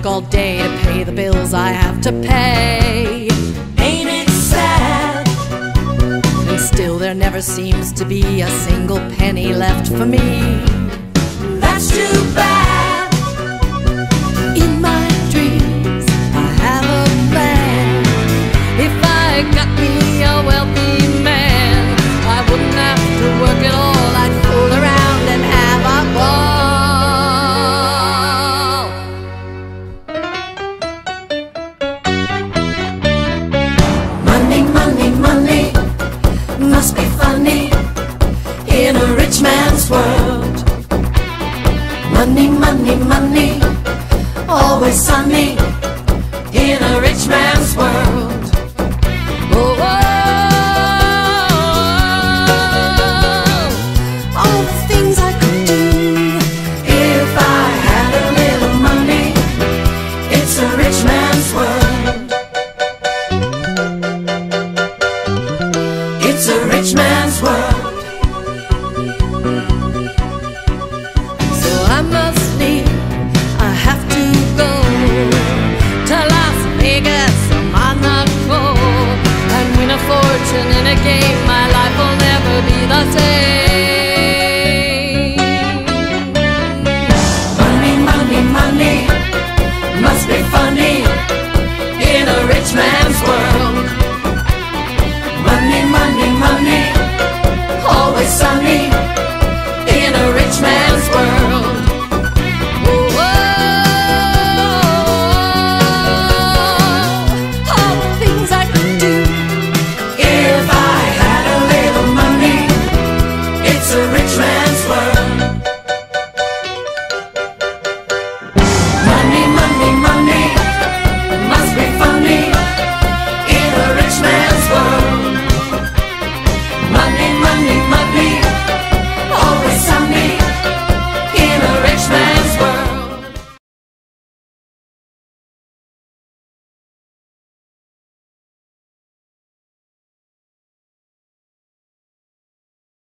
work all day to pay the bills I have to pay. Ain't it sad? And still there never seems to be a single penny left for me. That's too bad. In my dreams I have a plan. If I got me a wealthy man, I wouldn't have to work at all. I'd fool around and have a ball. Money, money, money must be funny in a rich man's world. Money, money, money, always sunny in a rich man's world. Oh, oh, all the things I could do If I had a little money, it's a rich man's world. It's a rich man's world. So I must leave, I have to go to Las Vegas or Monaco and win a fortune in a game. My life will never be the same. Money, money, money must be funny in a rich man's world. Money, money, money, always sunny in a rich man's world. Oh, oh, all the things I could do. If I had a little money, it's a rich man's world.